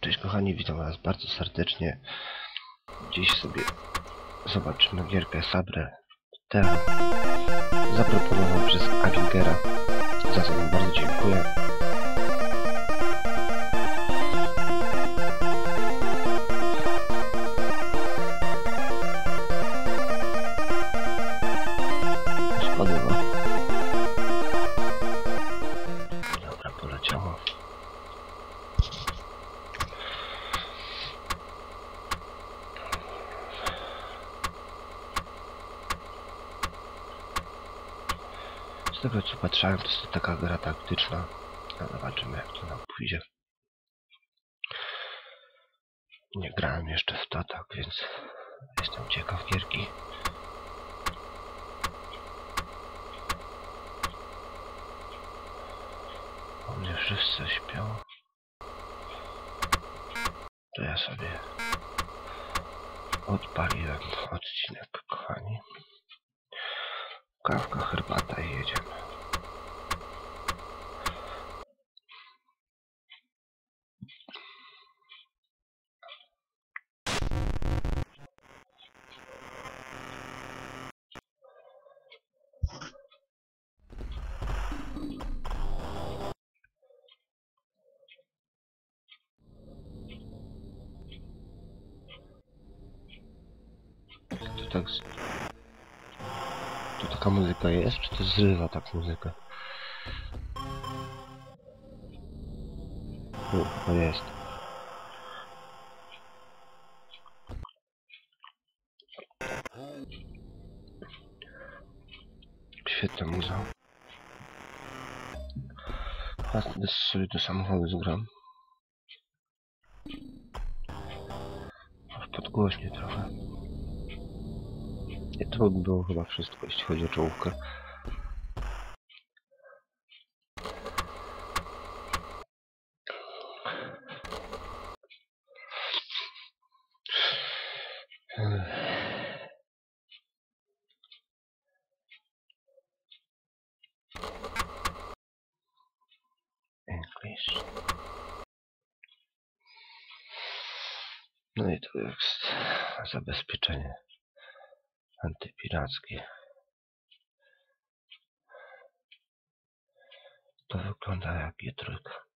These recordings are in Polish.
Cześć kochani, witam was bardzo serdecznie. Dziś sobie zobaczymy gierkę Sabre Terra, zaproponowaną przez Agingera, za co mu bardzo dziękuję. Spodoba. Dobra, poleciało. Z tego co patrzałem, to jest to taka gra taktyczna. No, zobaczymy jak to nam pójdzie. Nie grałem jeszcze w to, tak więc jestem ciekaw gierki. U mnie wszyscy śpią. To ja sobie odpaliłem odcinek, kochani. Kawka, herbata i jedziemy. To taka muzyka jest, czy to zrywa tak muzykę? To jest. Świetna muza. Teraz sobie do samochodu zgram. Podgłośnie trochę. Nie, to by było chyba wszystko, jeśli chodzi o czołówkę. English. No i to jest zabezpieczenie antypirackie. To wygląda jak G3.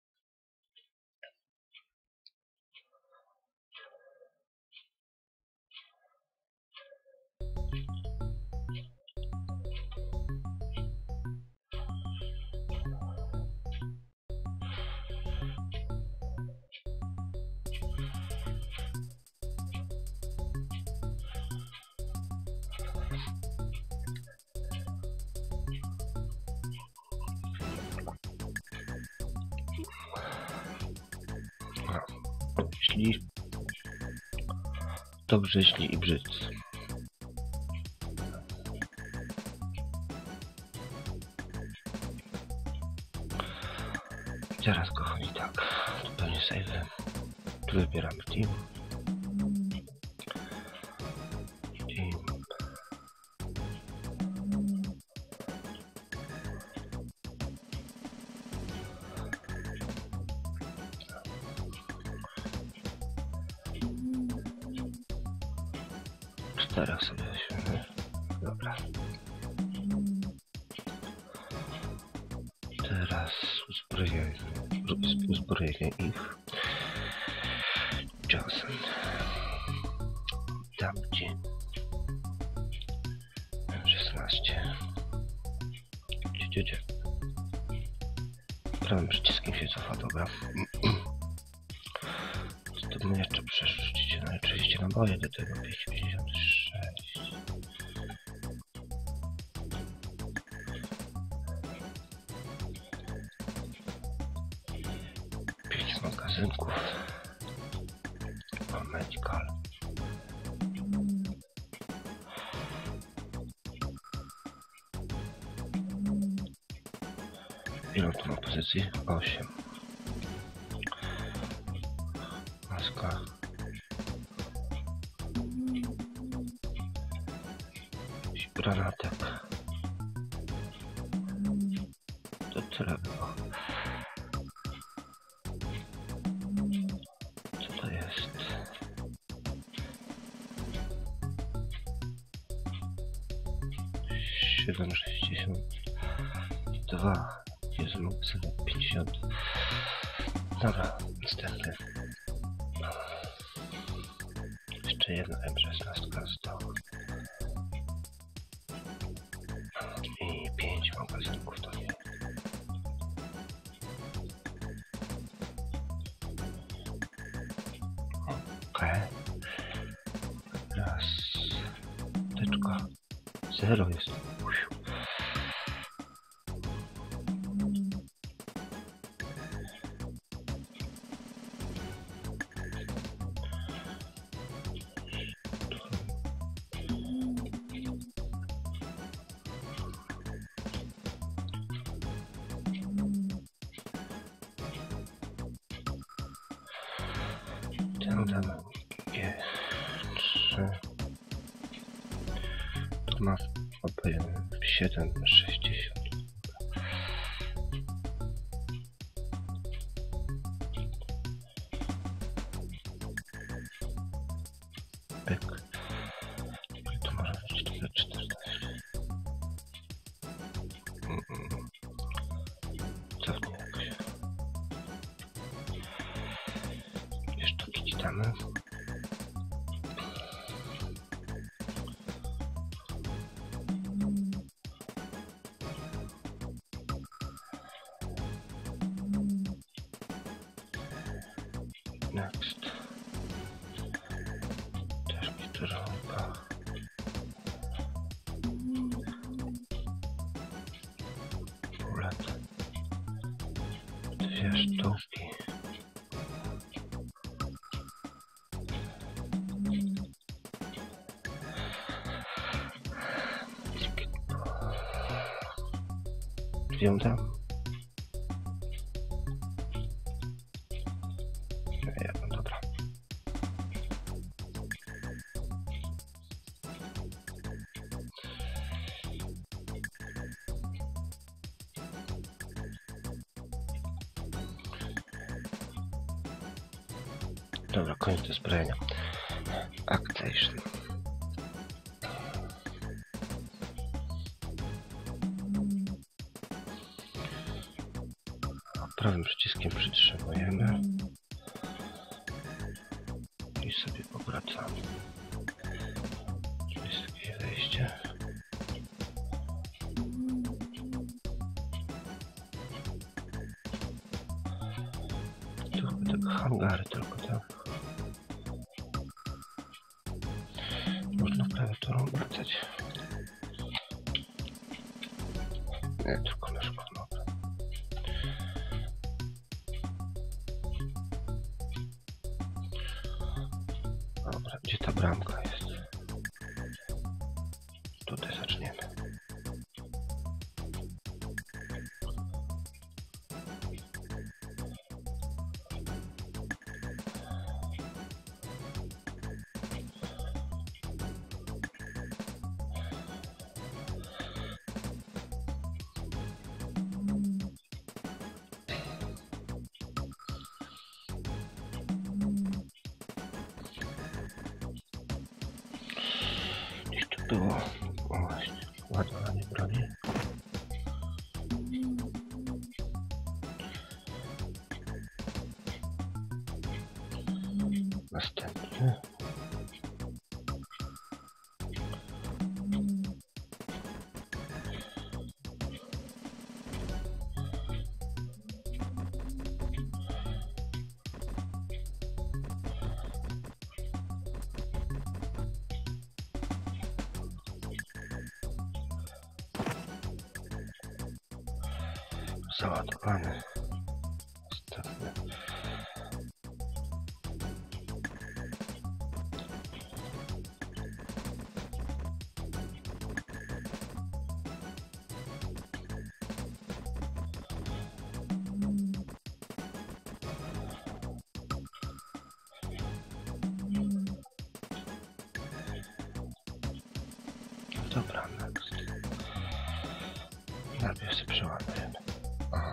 Źli, dobrze, źli i brzydcy. Teraz kochani, tak, tu pewnie save. Tu wybieramy team. Teraz sobie weźmiemy. Dobra. Teraz uzbrojenie ich. Johnson. Damcie. 16. Gdzie? Prawym przyciskiem się cofa, dobra. To my jeszcze przerzucicie na oczywiście naboje do tego 5,56. 5 magazynków. Medical. Ile tu ma pozycji? 8. Maska. Granatek. To tyle było. 7,62. Jezu, mógł sobie 50. Dobra, następny. Jeszcze jedna M16 została. I 5 magazynków do niej. Okej. Raz. Teczka. 0 jest. Ten damy G3. Tu ma 7,60. Pyk. Tu może być 4,14. Cofnij jakoś. Jeszcze tu damy. Next. Też mi tu żonka. Bullet. 2 sztuki. Wiem tam. Dobra. Dobra, koniec do zbrojenia. Activation. Prawym przyciskiem przytrzymujemy i sobie obracamy. Tu jest takie wejście. Tu chyba tego hangary tylko tak. Można klawiaturą obracać. Nie, tylko myszką. Dobra, gdzie ta bramka jest? Tutaj zaczniemy. Było właśnie ładowanie broni. Następny. Załadowany. Następny. Dobra, next. Najpierw się przeładujemy. Aha.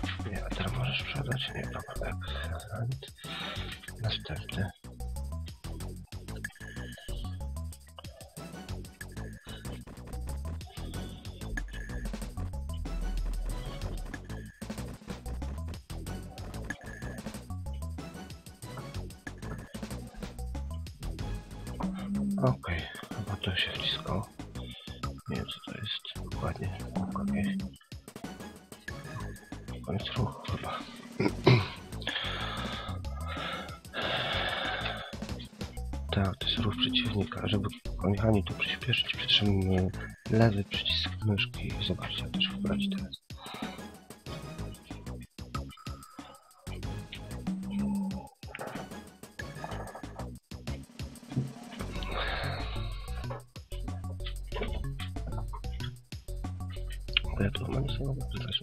Nie, a teraz możesz sprzedać? Nie, dobra, tak. Następny. Okej, chyba to się wciskało. Nie wiem co to jest dokładnie. Okej. Koniec ruchu chyba. Tak, to jest ruch przeciwnika. Żeby jechanie tu przyspieszyć, przytrzymamy lewy przycisk myszki. Zobaczcie, jak to się wprowadzi teraz. Ja tu mam sobie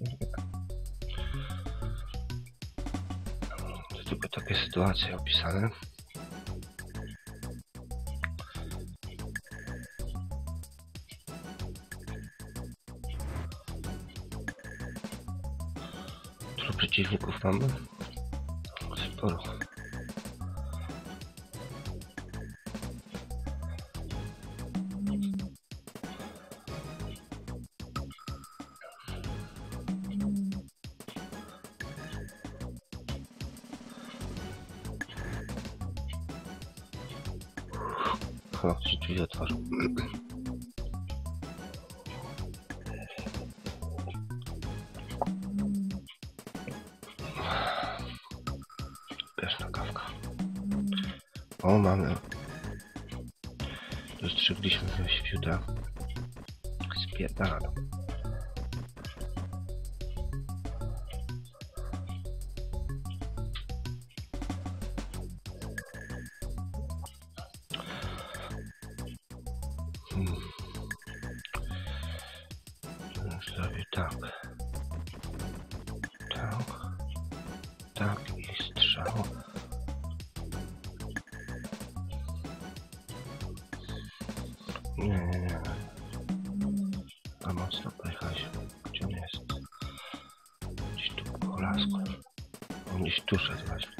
to tylko takie sytuacje opisane. Dużo przeciwników mamy? Sporo. O, się drzwi otworzył. Pyszna kawka. O, mamy. Dostrzegliśmy świuta. Spierdala. Zrobię tak. Tak. Tak i strzał. Nie. A mocno pojechałeś. Gdzie on jest? Gdzieś tu po lasku. On gdzieś tu szedł właśnie.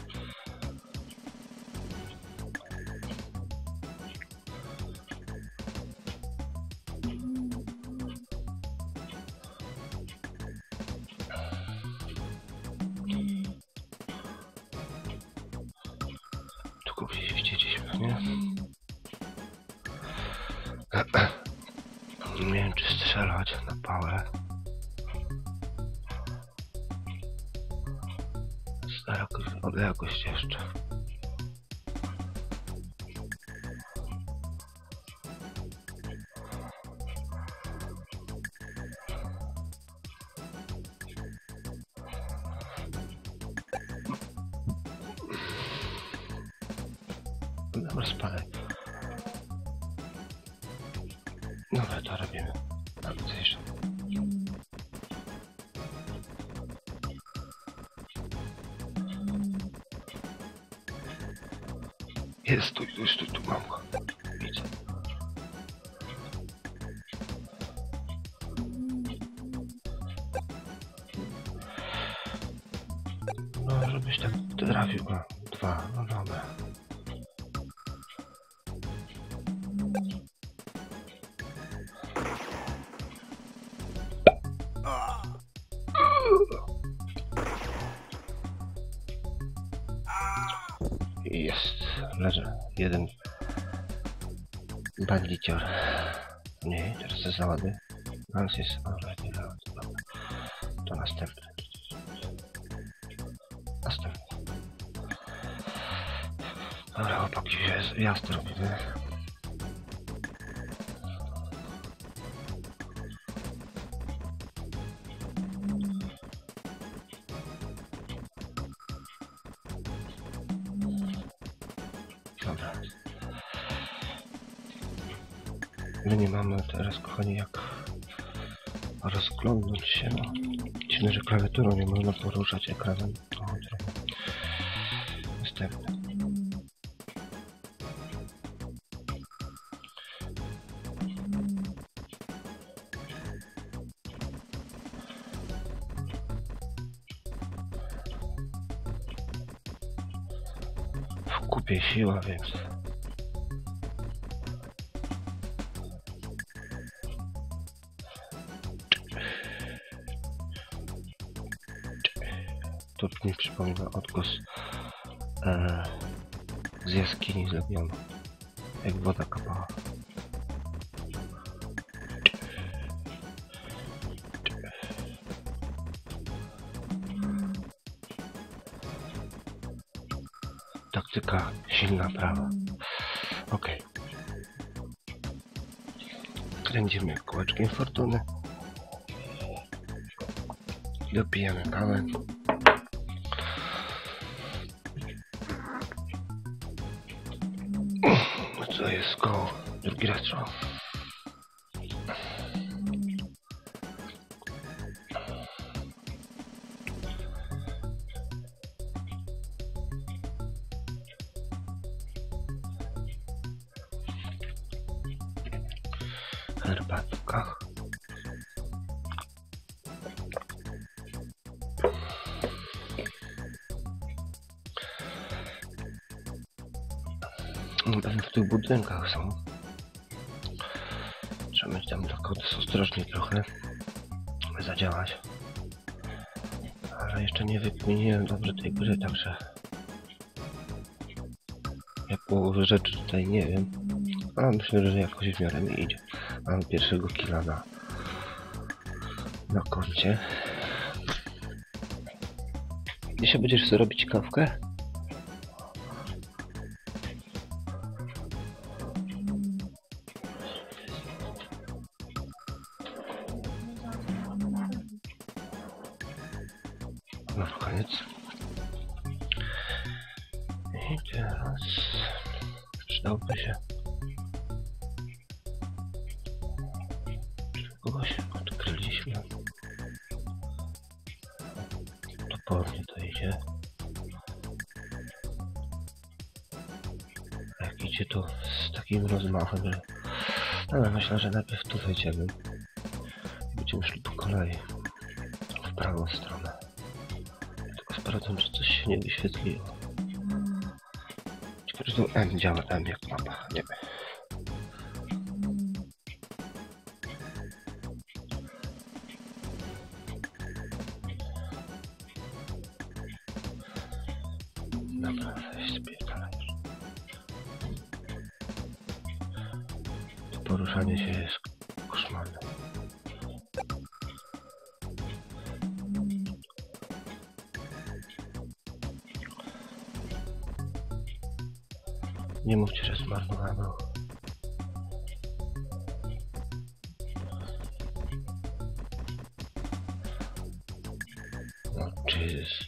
Tu gdzieś widzieliśmy, nie? Nie wiem, czy strzelać na pałę. Stara odległość jeszcze. Dobra, spadaj. Dobra, to robimy. Akcję. Jest, tu mam go. Widzę. No, żebyś tak trafił go. Dwa, no dobra. Jest, leży jeden bandicior. Nie, teraz te załady. Nas jest, ale nie załady. Dobra. To następny. Następny. Dobra, chłopaki, jazdy robimy. Dobra. My nie mamy teraz, kochani, jak rozglądnąć się. No. Dziwne, że klawiaturą nie można poruszać ekranem. O, następny. kupie siła, więc... To mi przypomina odgłos z jaskini z Legionu, jak woda kapała. Taktyka silna prawa. Ok. Kręcimy kółeczkiem fortuny. Dopijamy kawę. Co jest koło? Drugi raz trzeba. Herbatka. Pewnie w tych budynkach są. Trzeba mieć tam tak ostrożnie trochę zadziałać. Ale jeszcze nie wykminiłem dobrze tej gry, także jak połowę rzeczy tutaj nie wiem. Ale myślę, że jakoś w miarę mi idzie. Mam pierwszego killa na koncie. Dzisiaj będziesz sobie robić kawkę? No koniec. I teraz przydałby się kogoś odkryliśmy. Topornie to idzie. Jak idzie to z takim rozmachem, że... Ale myślę, że najpierw tu wejdziemy. Będziemy szli po kolei w prawą stronę. Tylko sprawdzam, czy coś się nie wyświetliło. Ciekawe, że tu M działa, M jak mapa. Nie. Dobra, weź spierdalaj. To poruszanie się jest koszmarne. Nie mówcie, że zmarnowano. No, Jesus.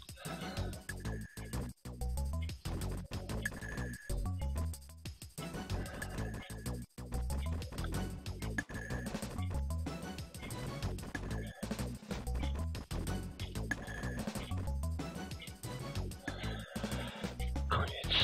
Koniec.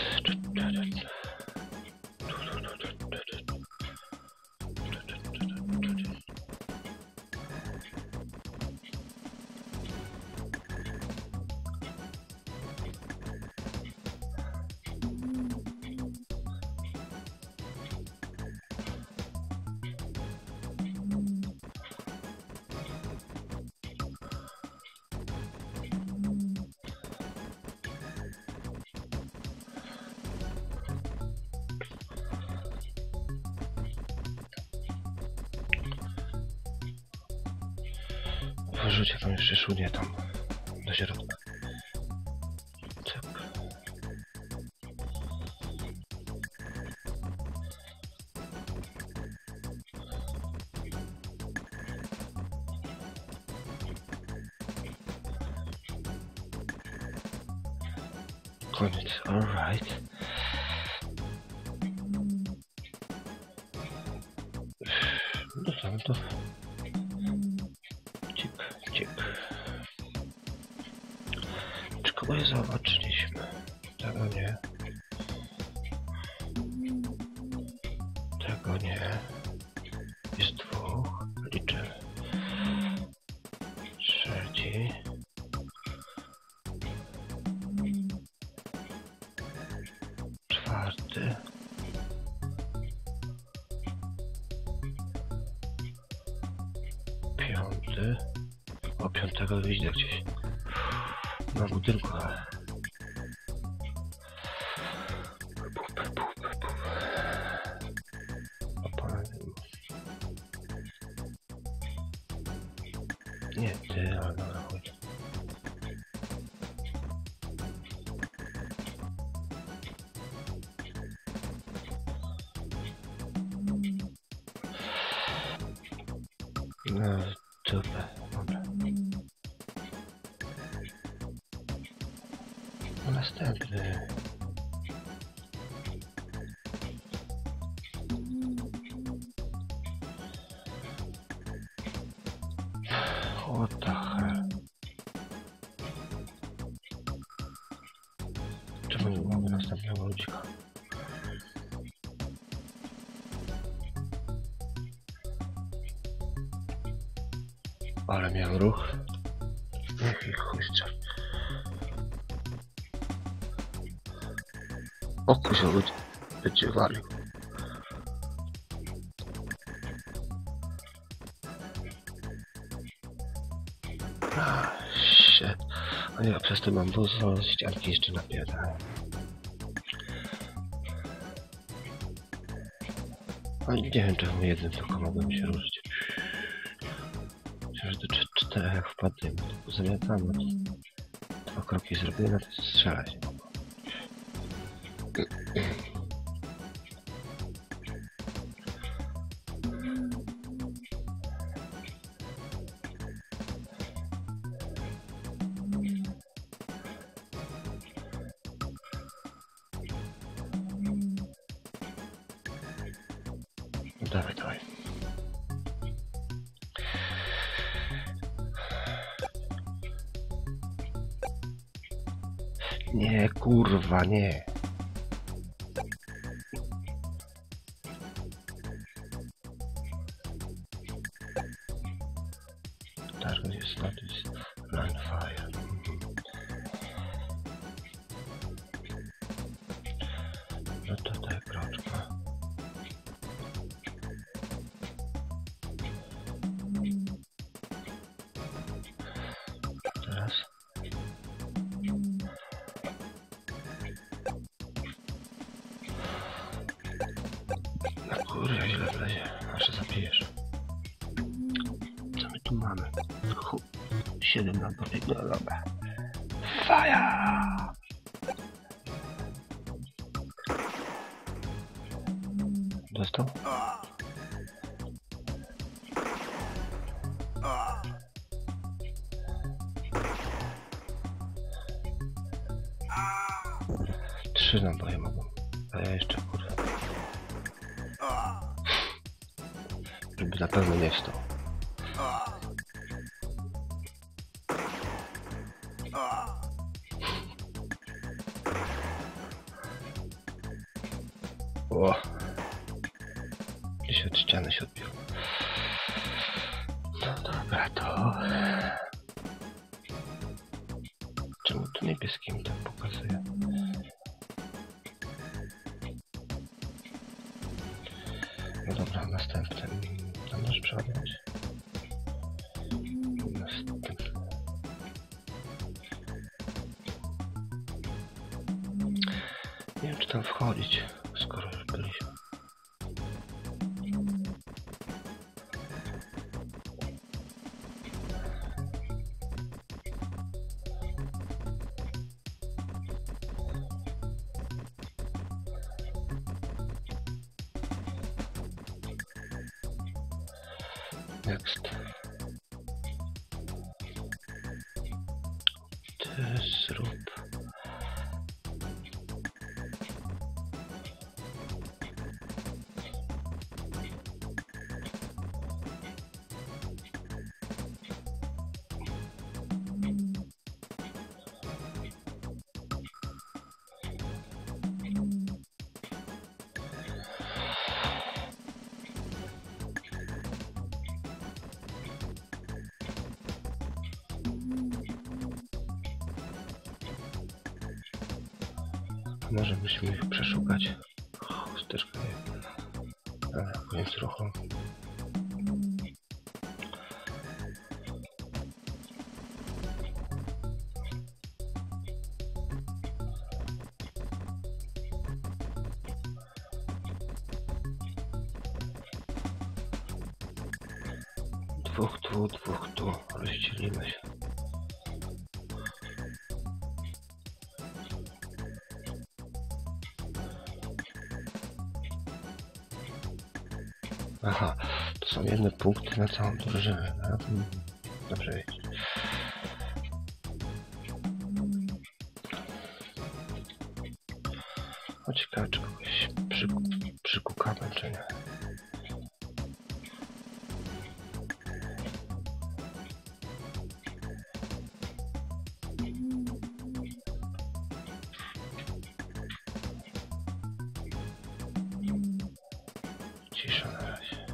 Wyrzucie tam jeszcze szunię tam do środka. Cyk. Koniec, alright. No tam to... Czy kogoś zobaczyliśmy? Tego nie. Tego nie. Jest dwóch. Liczę. Trzeci. 5. O 5 widzę gdzieś. Na budynku. Nie ty, ale dobra, chodź. No, super, dobra. No, następny. What the hell? Czemu nie mamy następnego ludzika? Ale miałem ruch. Jaki chujcia. O kurczę, będzie walił. Shit. A ja przez to mam wóz, ścianki jeszcze napierdałem. A nie wiem, czemu jednym tylko mogłem się ruszyć. Myślę, że do 4 jak wpadłem, to zamiatamy. 2 kroki zrobiłem, a to strzelać nie mogło. No dawaj, dawaj. Nie, kurwa, nie. Target is status run fire. No tutaj kroczka. Teraz. No kurwa, źle wlezie, aż się zabijesz. Co my tu mamy? 7 na dole, no dobra. Fire! Dostał? Trzy naboje mogą. A ja jeszcze kurwa. Żeby na pewno nie wstał. O! Gdzieś od ściany się odbił. No dobra, to... Czemu tu niebieskim tak pokazuje? No dobra, następny. Tam możesz przeładować? Następny. Nie wiem, czy tam wchodzić, skoro już byliśmy. Next. Ty zrób. Może byśmy ich przeszukać. Chusteczka nie. Koniec ruchu. Dwóch tu. Rozdzielimy się. Aha, to są jedne punkty na całą drużynę. Dobrze wiedzieć. Chodź, ciekawe, czy kogoś przykukamy, czy nie. Cisza na razie.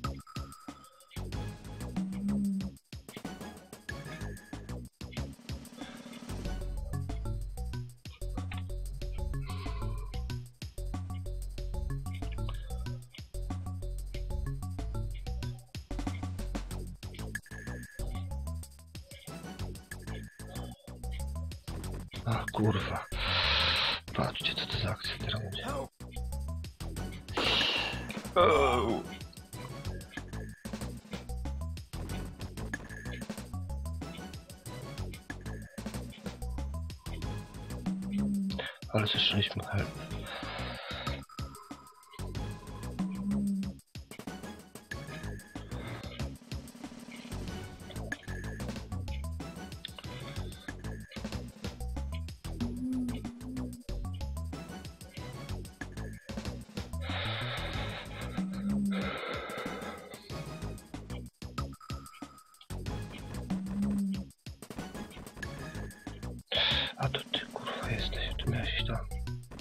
A kurwa. Patrzcie, co to za akcja teraz będzie. Oh. Ale słyszeliśmy help. A to ty kurwa jesteś, tu miałeś iść tam.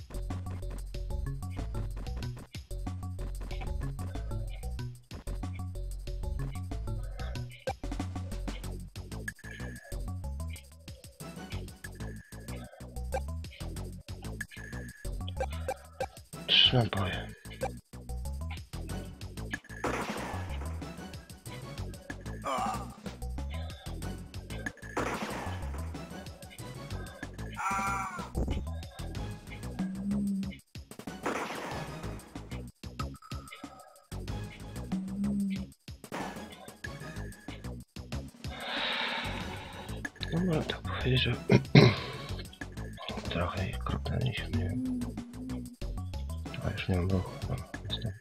Trzy naboje. No można tak powiedzieć, że trochę ich kropnęliśmy, nie wiem. A już nie mam ruchu, no, niestety.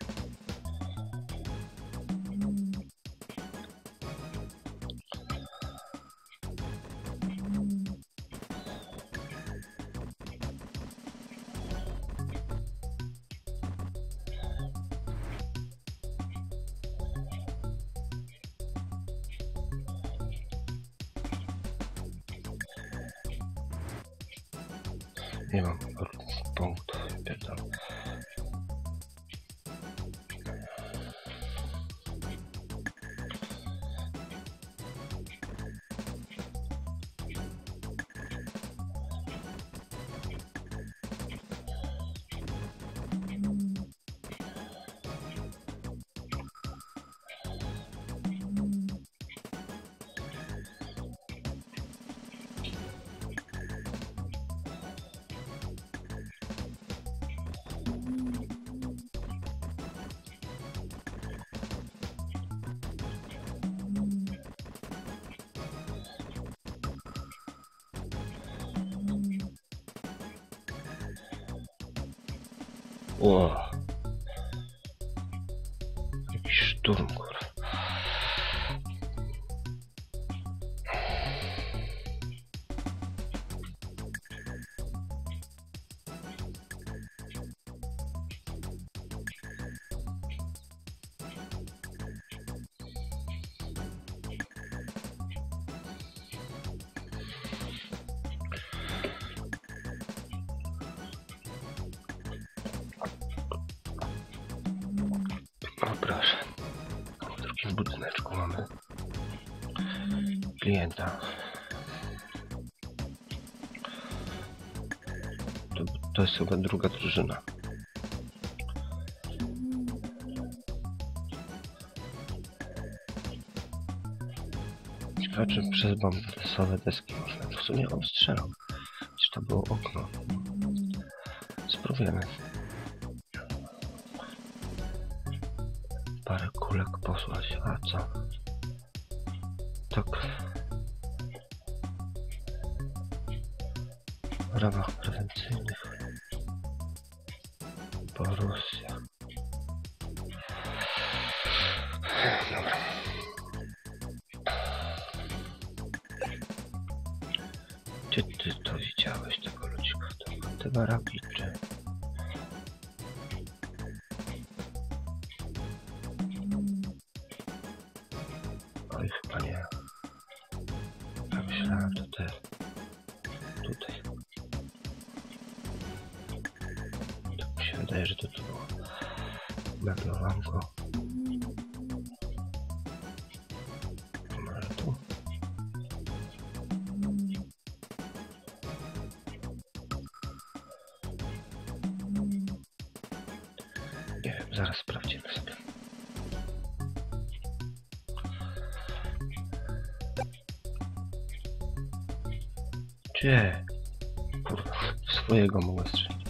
Nie mam punktów, pierdolę. Ło. Jakiś szturm, kurwa. O proszę, w drugim budyneczku mamy klienta. To jest chyba druga drużyna. Ciekawe, czy przez bambusowe deski można. W sumie on strzelał. Czy to było okno? Spróbujemy. Parę kulek posłać, a co? Tak. W ramach prewencyjnych. Borussia. Dobra. Gdzie ty to widziałeś, tego ludzika? Te baraki, czy... Oj, chyba nie. Ja myślałem, że te... Tutaj. Tak mi się wydaje, że to tu było. Meblowanko. Może tu? Nie wiem, zaraz sprawdzimy sobie. Gdzie? Kurwa, swojego mogę strzelić.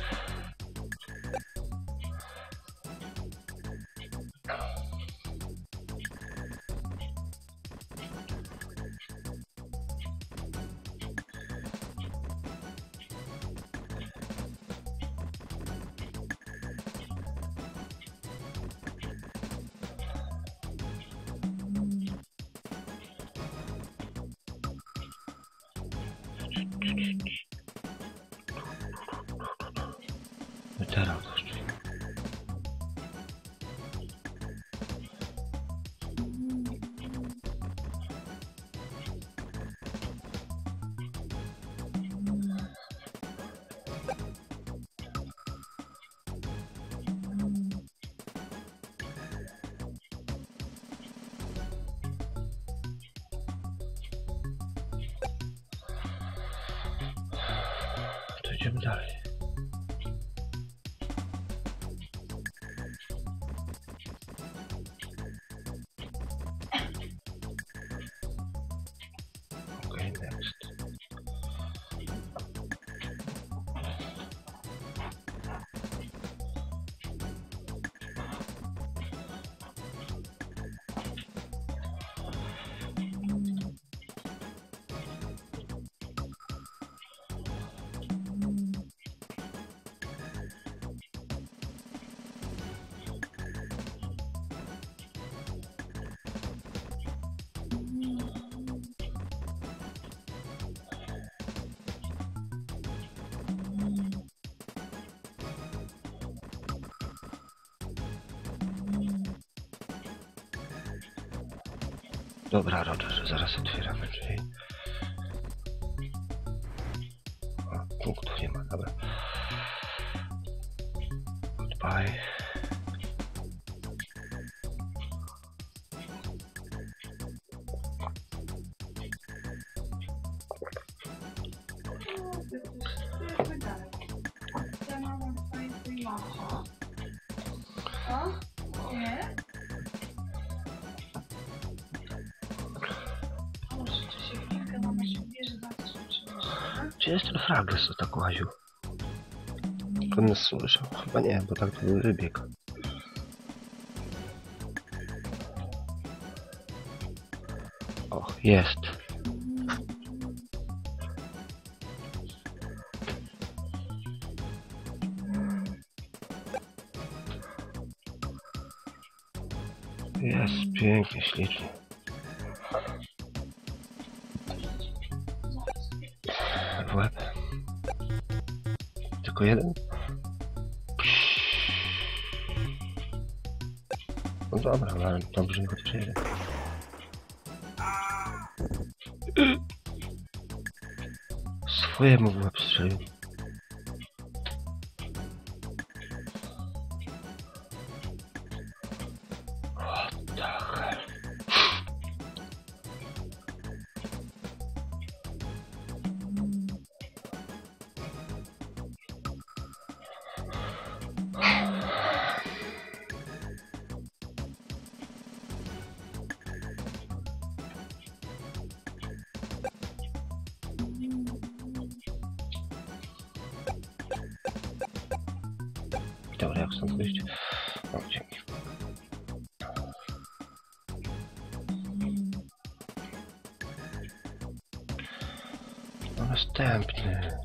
No teraz to szczęście. To idziemy dalej. Okay, next. Dobra, Roger, zaraz otwieramy drzwi. O, punktów nie ma, dobra. Goodbye. Nie? Czy jest ten fragles, co tak łaził? On nas słyszał? Chyba nie, bo tak to był rybieg. O, jest. Jest pięknie, ślicznie. W łeb. Tylko jeden? No dobra, ale dobrze, chociaż jeden. Swojemu w łeb strzelił. What the hell? Dobra, jak stąd wyjść? O, dzięki. następny.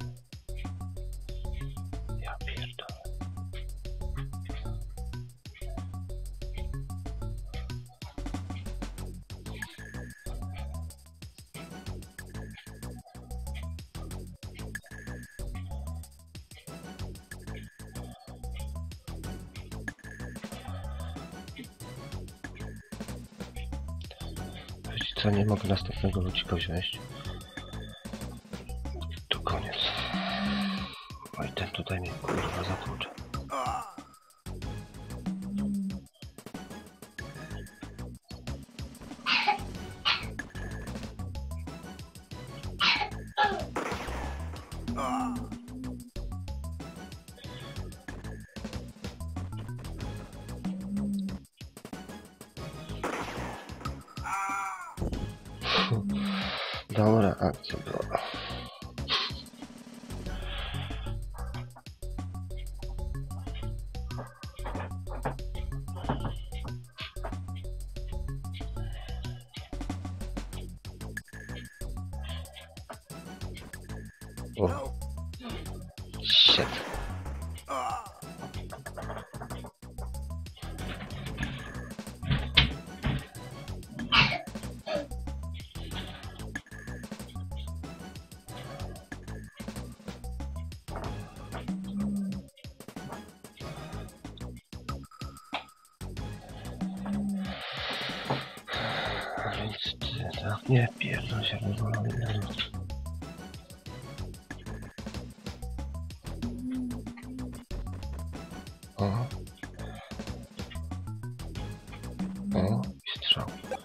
Ja pierdolę. Wiecie co, nie mogę następnego ludzika wziąć. To koniec. Oj, ten tutaj mnie kurwa zatłucze. Dobra, akcja była. O. Shit. A więc ty, tak, nie pierdol się rozwalony. O. O, i strzał.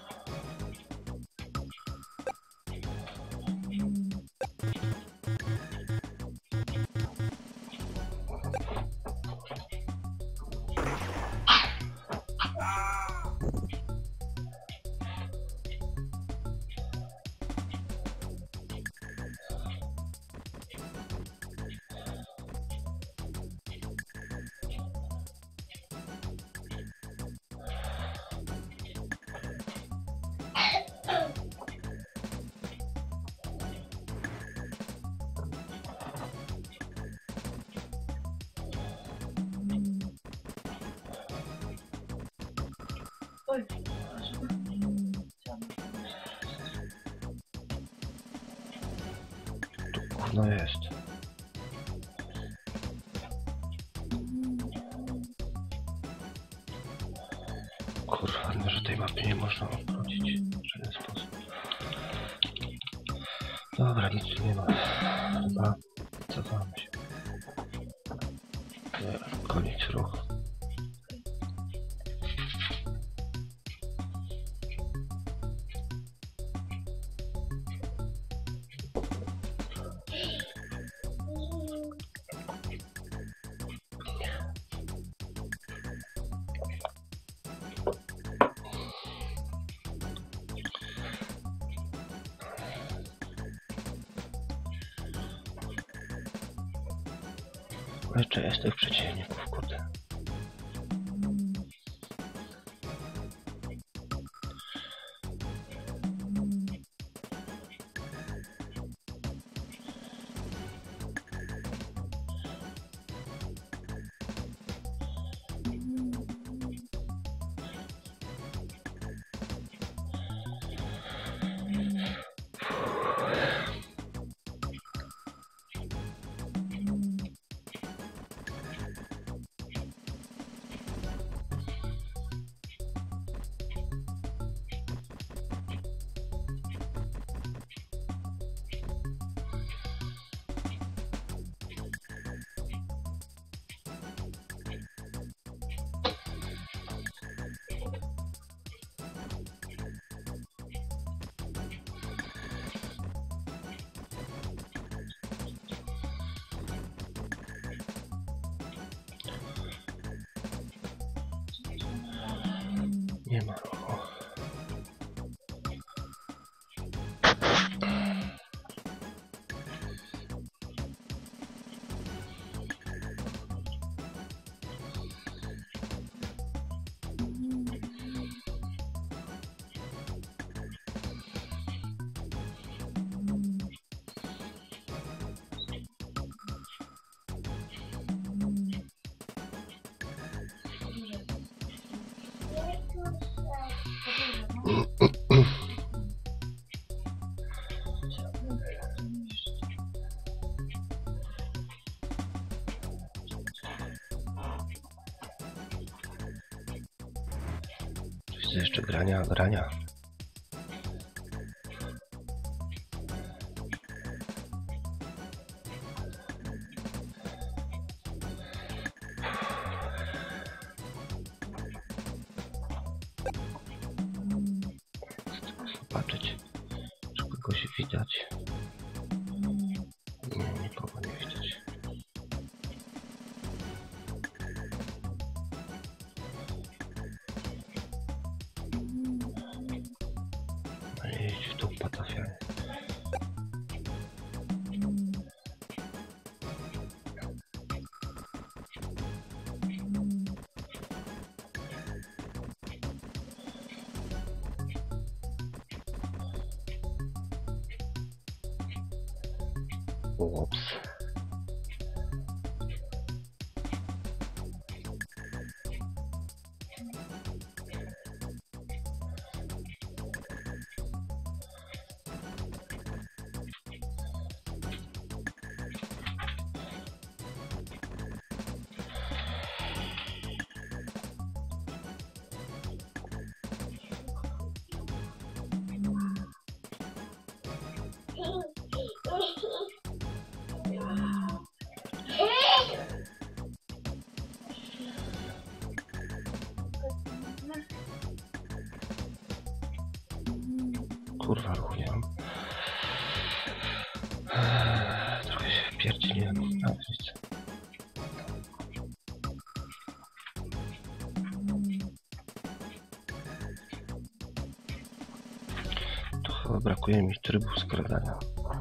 Oj, Tu gówno jest. Kurwa, no, że tej mapy nie można obrócić w żaden sposób. Dobra, nic tu nie ma. Chyba cofamy się. Koniec ruchu. Jeszcze jest tych przeciwników, kurde. Nie ma ruchu. Widzę jeszcze grania. Zobaczyć, czy kogoś widać. Nie, nikogo nie widać. Jedź w dół patafiany. Ups. Kurwa, ruchu nie mam. Trochę się wpierdzieliłem. Ale nic. To chyba brakuje mi trybu skradania.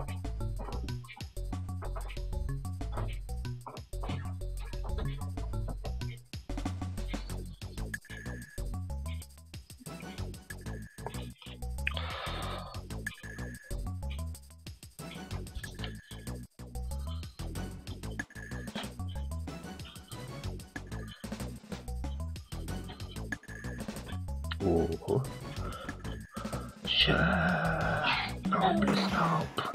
No, please stop.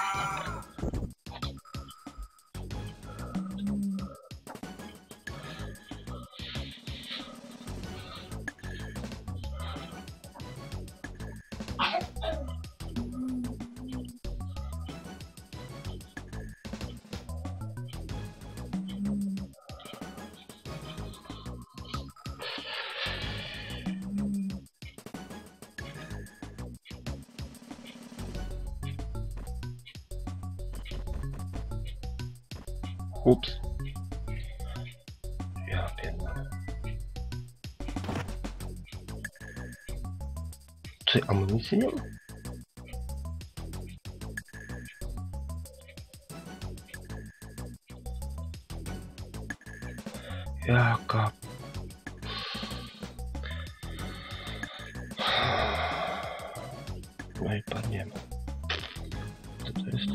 Ups. Ja pierdolę. Czy amunicji nie ma? Jaka... No i padniemy. Co to jest?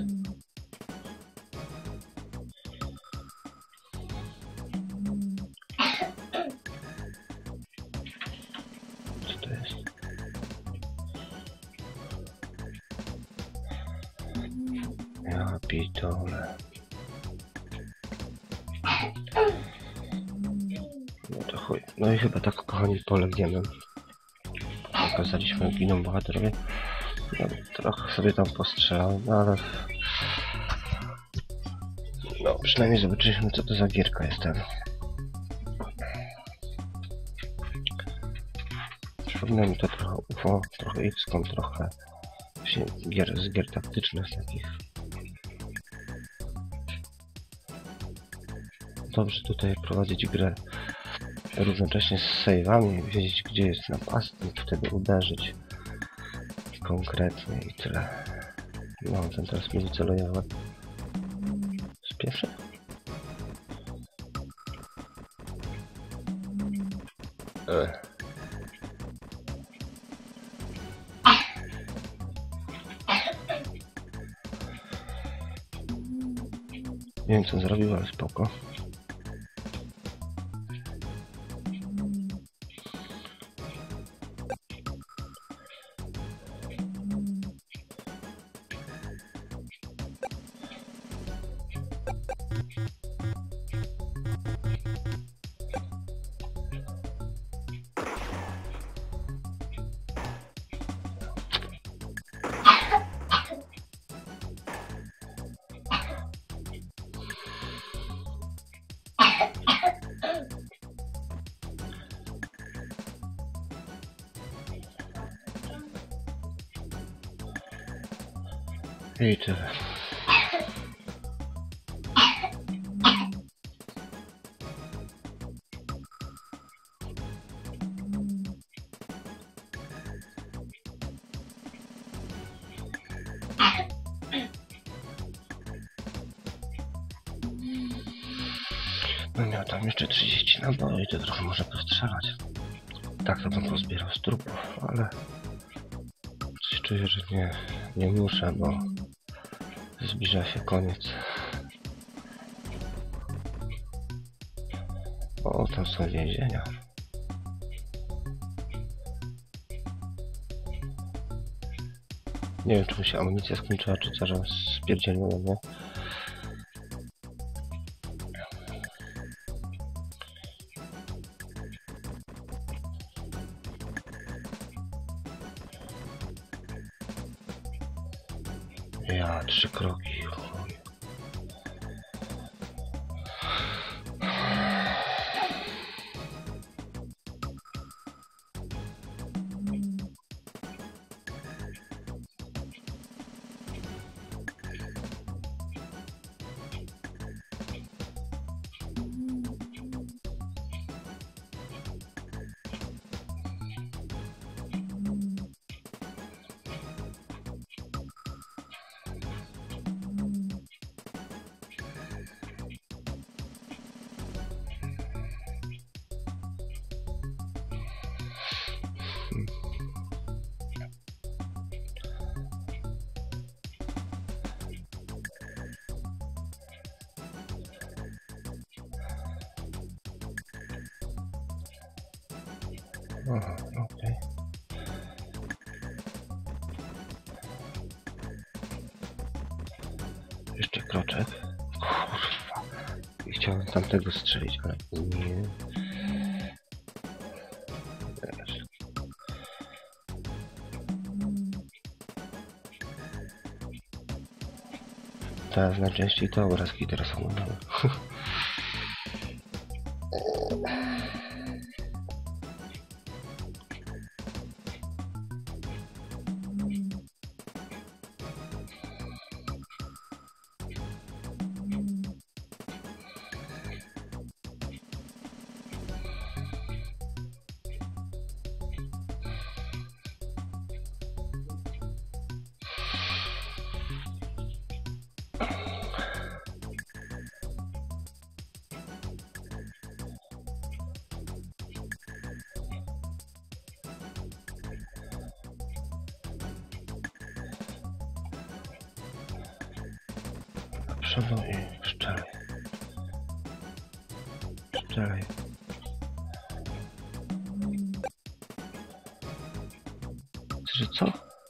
Co to jest? Ja pitole. No to chuj. No i chyba tak, kochani, polegniemy. Pokazaliśmy, jak giną bohaterowie. No, trochę sobie tam postrzelałem, no ale... No, przynajmniej zobaczyliśmy, co to za gierka jest ten. Przypomina mi to trochę UFO, trochę XCOM, trochę właśnie z gier taktycznych takich. Dobrze tutaj prowadzić grę równocześnie z save'ami, wiedzieć, gdzie jest napastnik, wtedy uderzyć konkretnie i tyle. No, ten teraz mnie celuje w łeb. Spieszę? Nie wiem, co zrobił, ale spoko. I tyle. No miał tam jeszcze 30 naboi, to trochę może postrzelać. Tak to bym pozbierał z trupów, ale coś czuję, że nie muszę, bo zbliża się koniec. O, tam są więzienia. Nie wiem, czy mu się amunicja skończyła, czy co, że spierdzieliło, nie? Ja, 3 kroki. Chuj. Aha, okej. Jeszcze kroczek. Kurwa. Chciałem tamtego strzelić, ale nie. Wiesz. Teraz najczęściej te obrazki teraz oglądamy. Przodu i szczelej. Szczelej. Że co?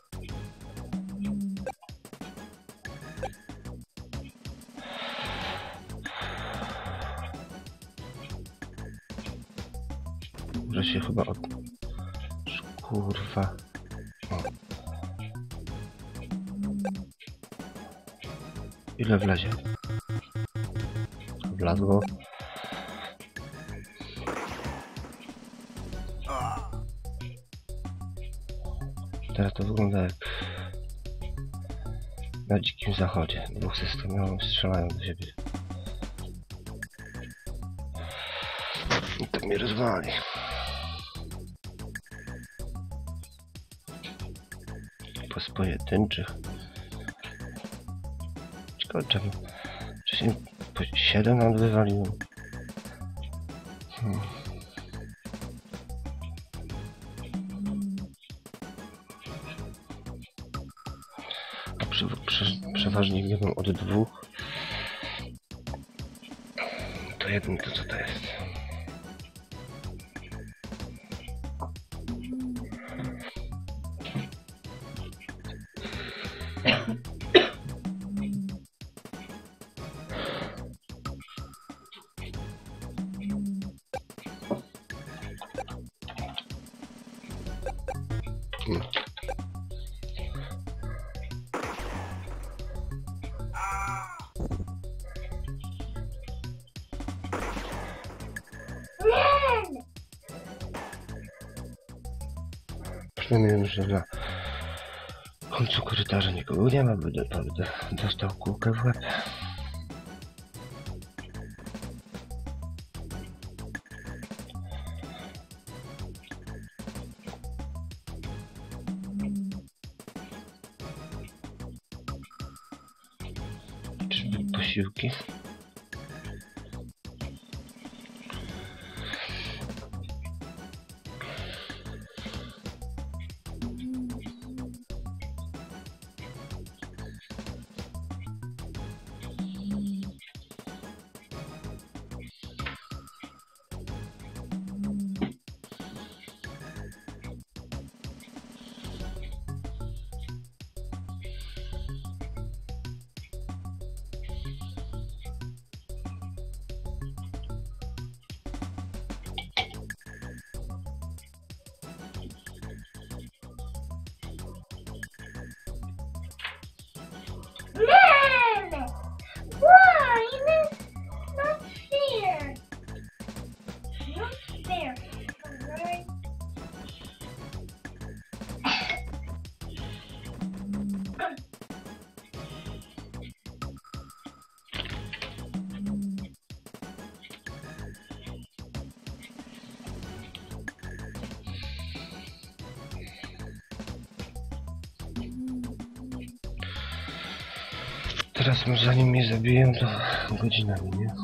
Że się chyba od... Kurwa. O. Ile wlezie? Wlazło. Teraz to wygląda jak na dzikim zachodzie. Dwóch systemowych strzelają do siebie. I to mnie rozwali. Po pojedynczych. Ciekawe czemu. Wcześniej po 7 nam wywaliłem. A przeważnie biegam od 2. To jeden to co to jest? Przynajmniej wiem, że dla W końcu korytarza nikogo nie ma, będę dostał kółkę w łeb. Czyżby posiłki? Mom! Why? That's not fair. Not fair. Alright. Teraz zanim mnie zabiją, to godzina minie.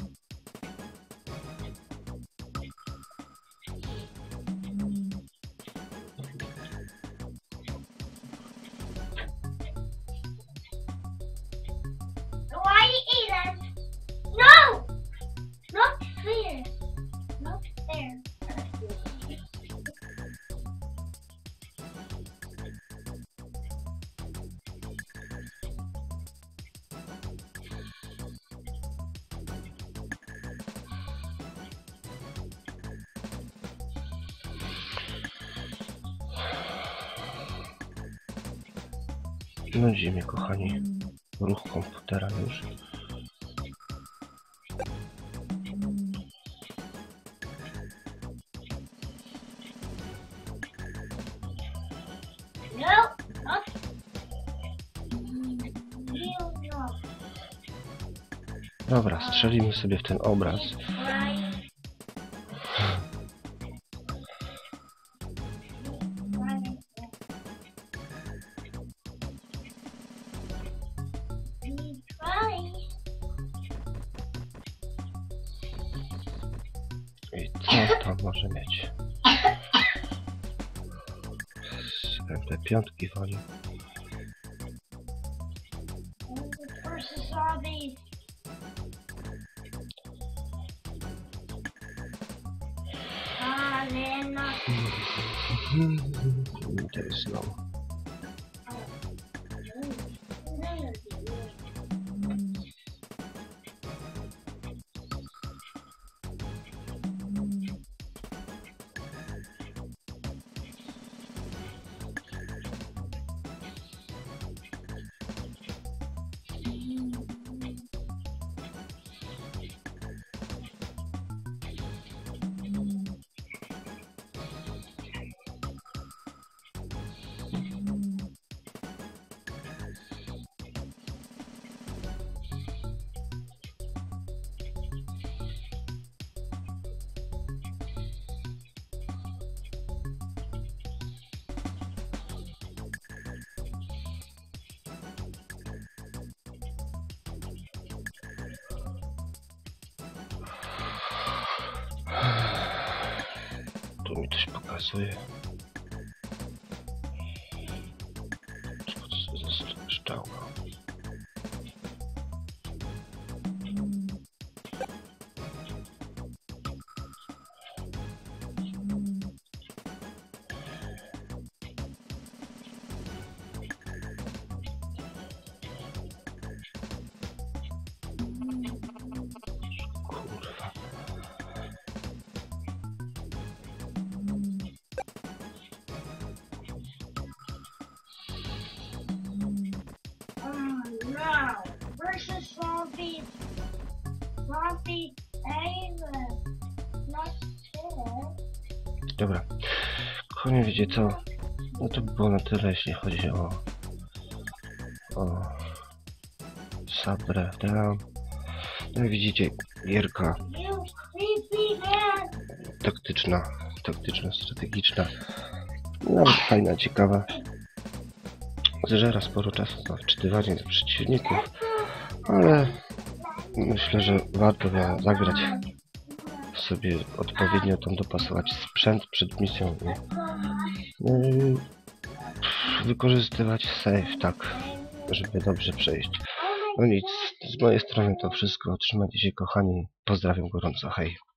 Why you eat us? No! Not fair. Not fair. Nudzi mnie, kochani, ruch komputera już. No, not. You no. Dobra, strzelimy sobie w ten obraz. Right. I co tam może mieć? Te piątki wali. Versus zombies. Arena. To jest znowu. Tu mi coś pokazuje. Co to za szczałka? Kurwa. No. Versus zombies. Zombie Island. Not fair. Dobra. Kochani, wiecie co? No to by było na tyle, jeśli chodzi o O. Sabre, tam. No jak widzicie, gierka You creepy man! taktyczna, strategiczna. Nawet fajna, ciekawa. Zżera sporo czasu na wczytywanie do przeciwników, ale myślę, że warto ją zagrać, sobie odpowiednio tam dopasować sprzęt przed misją i wykorzystywać save tak, żeby dobrze przejść. No nic, z mojej strony to wszystko. Trzymajcie się kochani, pozdrawiam gorąco, hej.